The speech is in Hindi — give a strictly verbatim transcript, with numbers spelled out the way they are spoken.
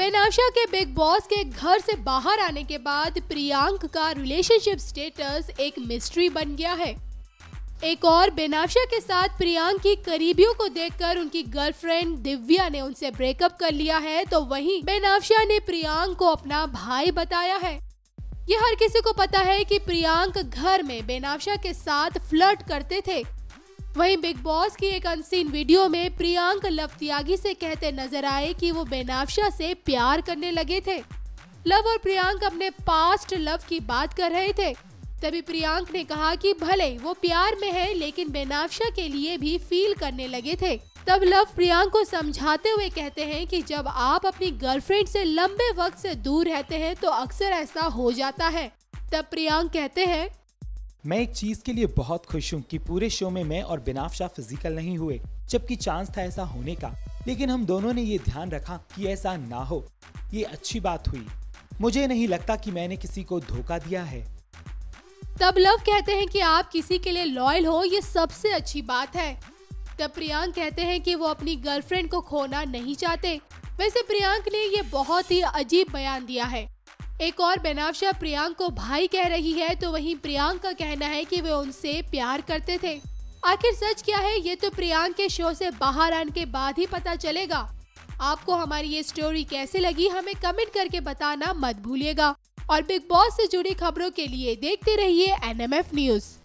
बेनाफ्शा के बिग बॉस के घर से बाहर आने के बाद प्रियांक का रिलेशनशिप स्टेटस एक मिस्ट्री बन गया है। एक और बेनाफ्शा के साथ प्रियांक की करीबियों को देखकर उनकी गर्लफ्रेंड दिव्या ने उनसे ब्रेकअप कर लिया है, तो वहीं बेनाफ्शा ने प्रियांक को अपना भाई बताया है। ये हर किसी को पता है कि प्रियांक घर में बेनाफ्शा के साथ फ्लर्ट करते थे। वहीं बिग बॉस की एक अनसीन वीडियो में प्रियांक लव त्यागी से कहते नजर आए कि वो बेनाफ्शा से प्यार करने लगे थे। लव और प्रियांक अपने पास्ट लव की बात कर रहे थे। तभी प्रियांक ने कहा कि भले वो प्यार में है लेकिन बेनाफ्शा के लिए भी फील करने लगे थे। तब लव प्रियांक को समझाते हुए कहते हैं कि जब आप अपनी गर्लफ्रेंड से लंबे वक्त से दूर रहते हैं तो अक्सर ऐसा हो जाता है। तब प्रियांक कहते हैं, मैं एक चीज के लिए बहुत खुश हूँ कि पूरे शो में मैं और बेनाफ्शा फिजिकल नहीं हुए, जबकि चांस था ऐसा होने का, लेकिन हम दोनों ने ये ध्यान रखा कि ऐसा ना हो। ये अच्छी बात हुई। मुझे नहीं लगता कि मैंने किसी को धोखा दिया है। तब लव कहते हैं कि आप किसी के लिए लॉयल हो, ये सबसे अच्छी बात है। तब प्रियांक कहते हैं कि वो अपनी गर्लफ्रेंड को खोना नहीं चाहते। वैसे प्रियांक ने ये बहुत ही अजीब बयान दिया है। एक और बेनाफ्शा प्रियांक को भाई कह रही है, तो वहीं प्रियांक का कहना है कि वे उनसे प्यार करते थे। आखिर सच क्या है, ये तो प्रियांक के शो से बाहर आने के बाद ही पता चलेगा। आपको हमारी ये स्टोरी कैसे लगी, हमें कमेंट करके बताना मत भूलिएगा। और बिग बॉस से जुड़ी खबरों के लिए देखते रहिए एन एम एफ न्यूज।